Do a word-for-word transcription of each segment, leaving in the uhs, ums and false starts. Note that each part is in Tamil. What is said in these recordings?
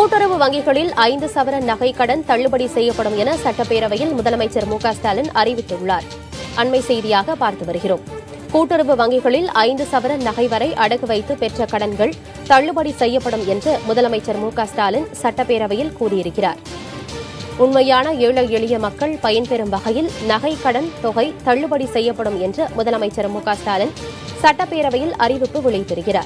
கூட்டுறவு வங்கிகளில் ஐந்து சவரன் நகை கடன் தள்ளுபடி செய்யப்படும் என சட்டப்பேரவையில் முதலமைச்சர் மு க ஸ்டாலின் அறிவித்துள்ளார். அண்மை செய்தியாக பார்த்து வருகிறோம். கூட்டுறவு வங்கிகளில் ஐந்து சவரன் நகை வரை அடகு வைத்து பெற்ற கடன்கள் தள்ளுபடி செய்யப்படும் என்று முதலமைச்சர் மு க ஸ்டாலின் சட்டப்பேரவையில் கூறியிருக்கிறார். உண்மையான ஏழை எளிய மக்கள் பயன்பெறும் வகையில் நகை கடன் தொகை தள்ளுபடி செய்யப்படும் என்று முதலமைச்சர் மு க ஸ்டாலின் சட்டப்பேரவையில் அறிவிப்பு வெளியிட்டிருக்கிறார்.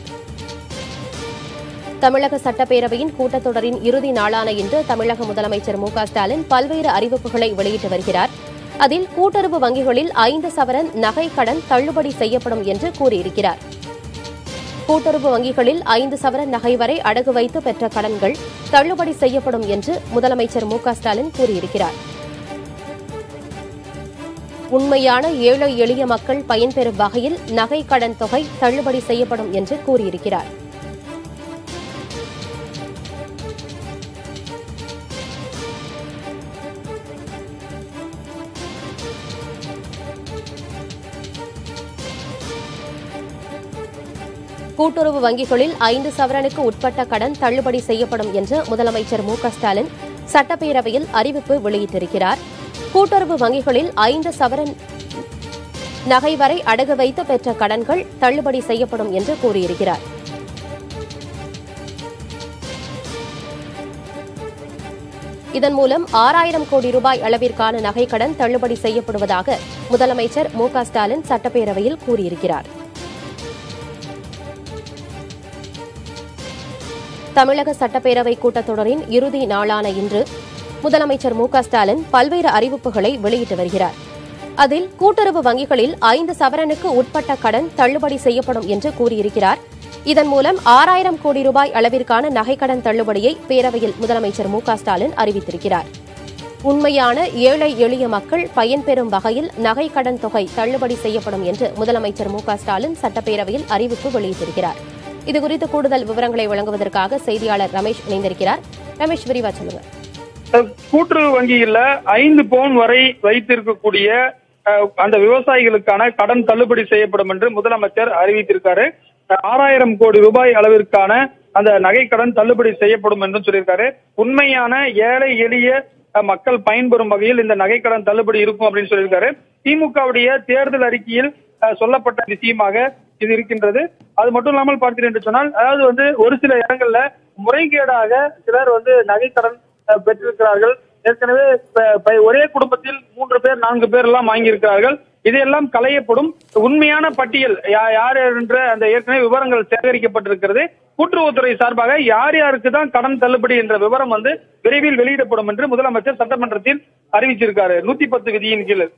தமிழக சட்டப்பேரவையின் கூட்டத்தொடரின் இறுதி நாளான இன்று தமிழக முதலமைச்சர் மு க ஸ்டாலின் பல்வேறு அறிவிப்புகளை வெளியிட்டு வருகிறார். அதில் கூட்டுறவு வங்கிகளில் ஐந்து சவரன் நகை கடன் தள்ளுபடி செய்யப்படும் என்று கூறியிருக்கிறார். கூட்டுறவு வங்கிகளில் ஐந்து சவரன் நகை வரை அடகு வைத்து பெற்ற கடன்கள் தள்ளுபடி செய்யப்படும் என்று முதலமைச்சர் மு க ஸ்டாலின் கூறியிருக்கிறார். உண்மையான ஏழை எளிய மக்கள் பயன்பெறும் வகையில் நகை கடன் தொகை தள்ளுபடி செய்யப்படும் என்று கூறியிருக்கிறார். கூட்டுறவு வங்கிகளில் ஐந்து சவரனுக்கு உட்பட்ட கடன் தள்ளுபடி செய்யப்படும் என்று முதலமைச்சர் மு க ஸ்டாலின் சட்டப்பேரவையில் அறிவிப்பு வெளியிட்டிருக்கிறார். கூட்டுறவு வங்கிகளில் ஐந்து சவரன் நகை வரை அடகு வைத்து பெற்ற கடன்கள் தள்ளுபடி செய்யப்படும் என்று கூறியிருக்கிறார். இதன் மூலம் ஆறாயிரம் கோடி ரூபாய் அளவிற்கான நகை கடன் தள்ளுபடி செய்யப்படுவதாக முதலமைச்சர் மு க ஸ்டாலின் சட்டப்பேரவையில் கூறியிருக்கிறார். தமிழக சட்டப்பேரவை கூட்டத்தொடரின் இறுதி நாளான இன்று முதலமைச்சர் மு க ஸ்டாலின் பல்வேறு அறிவிப்புகளை வெளியிட்டு வருகிறார். அதில் கூட்டுறவு வங்கிகளில் ஐந்து சவரனுக்கு உட்பட்ட கடன் தள்ளுபடி செய்யப்படும் என்று கூறியிருக்கிறார். இதன் மூலம் ஆறாயிரம் கோடி ரூபாய் அளவிற்கான நகைக்கடன் தள்ளுபடியை பேரவையில் முதலமைச்சர் மு க ஸ்டாலின் அறிவித்திருக்கிறார். உண்மையான ஏழை எளிய மக்கள் பயன்பெறும் வகையில் நகை கடன் தொகை தள்ளுபடி செய்யப்படும் என்று முதலமைச்சர் மு க ஸ்டாலின் சட்டப்பேரவையில் அறிவிப்பு வெளியிட்டிருக்கிறார். இதுகுறித்து கூடுதல் விவரங்களை வழங்குவதற்காக செய்தியாளர் ரமேஷ் இணைந்திருக்கிறார். ரமேஷ், விரிவா சொல்லுங்க. கூட்டுறவு வங்கியில ஐந்து பவுன் வரை வைத்திருக்கக்கூடிய அந்த விவசாயிகளுக்கான கடன் தள்ளுபடி செய்யப்படும் என்று முதலமைச்சர் அறிவித்திருக்காரு. ஆறாயிரம் கோடி ரூபாய் அளவிற்கான அந்த நகை கடன் தள்ளுபடி செய்யப்படும் என்று சொல்லியிருக்காரு. உண்மையான ஏழை எளிய மக்கள் பயன்பெறும் வகையில் இந்த நகை கடன் தள்ளுபடி இருக்கும் அப்படின்னு சொல்லியிருக்காரு. திமுகவுடைய தேர்தல் அறிக்கையில் சொல்லப்பட்ட விஷயமாக இது இருக்கின்றது. அது மட்டும் இல்லாமல் பார்த்தீர்கள் என்று சொன்னால், அதாவது வந்து ஒரு சில இடங்கள்ல முறைகேடாக சிலர் வந்து நகை கடன் பெற்றிருக்கிறார்கள். ஏற்கனவே ஒரே குடும்பத்தில் மூன்று பேர் நான்கு பேர் எல்லாம் வாங்கியிருக்கிறார்கள். இதையெல்லாம் களையப்படும். உண்மையான பட்டியல் யார் என்ற அந்த ஏற்கனவே விவரங்கள் சேகரிக்கப்பட்டிருக்கிறது. கூட்டுறவுத்துறை சார்பாக யார் யாருக்கு தான் கடன் தள்ளுபடி என்ற விவரம் வந்து விரைவில் வெளியிடப்படும் என்று முதலமைச்சர் சட்டமன்றத்தில் அறிவிச்சிருக்காரு. நூத்தி பத்து விதியின் கீழ்.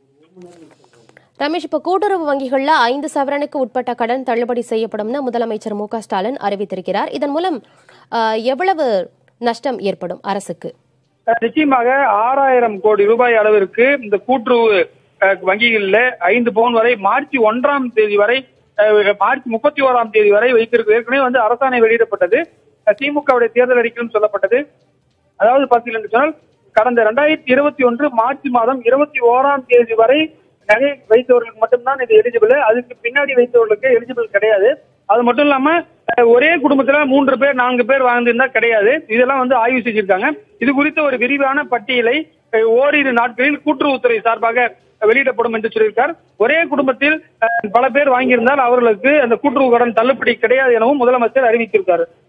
ரமேஷ், இப்ப கூட்டுறவு வங்கிகள்ல ஐந்து சவரனுக்கு உட்பட்ட கடன் தள்ளுபடி செய்யப்படும் முதலமைச்சர் மு க ஸ்டாலின் அறிவித்திருக்கிறார். இதன் மூலம் எவ்வளவு நஷ்டம் ஏற்படும் அரசுக்கு? நிச்சயமாக ஆறாயிரம் கோடி ரூபாய் அளவிற்கு இந்த கூட்டுறவு வங்கிகளில் ஐந்து பவுன் வரை மார்ச் ஒன்றாம் தேதி வரை மார்ச் முப்பத்தி ஓராம் தேதி வரை வைத்திருக்கு. ஏற்கனவே வந்து அரசாணை வெளியிடப்பட்டது. திமுகவுடைய தேர்தல் அறிக்கையிலும் சொல்லப்பட்டது. அதாவது பார்த்தீர்கள் என்று சொன்னால், கடந்த இரண்டாயிரத்தி இருபத்தி ஒன்று மார்ச் மாதம் இருபத்தி ஓராம் தேதி வரை நகை வைத்தவர்களுக்கு மட்டும்தான் இது எலிஜிபிள். அதுக்கு பின்னாடி வைத்தவர்களுக்கு எலிஜிபிள் கிடையாது. அது மட்டும் இல்லாம ஒரே குடும்பத்துல மூன்று பேர் நான்கு பேர் வாழ்ந்திருந்தா கிடையாது. இதெல்லாம் வந்து ஆய்வு செஞ்சிருக்காங்க. இது குறித்த ஒரு விரிவான பட்டியலை ஓரிரு நாட்களில் கூட்டுறவுத்துறை சார்பாக வெளியிடப்படும் என்று சொல்லியிருக்கார். ஒரே குடும்பத்தில் பல பேர் வாங்கியிருந்தால் அவர்களுக்கு அந்த கூட்டுறவு கடன் தள்ளுபடி கிடையாது எனவும் முதலமைச்சர் அறிவித்திருக்காரு.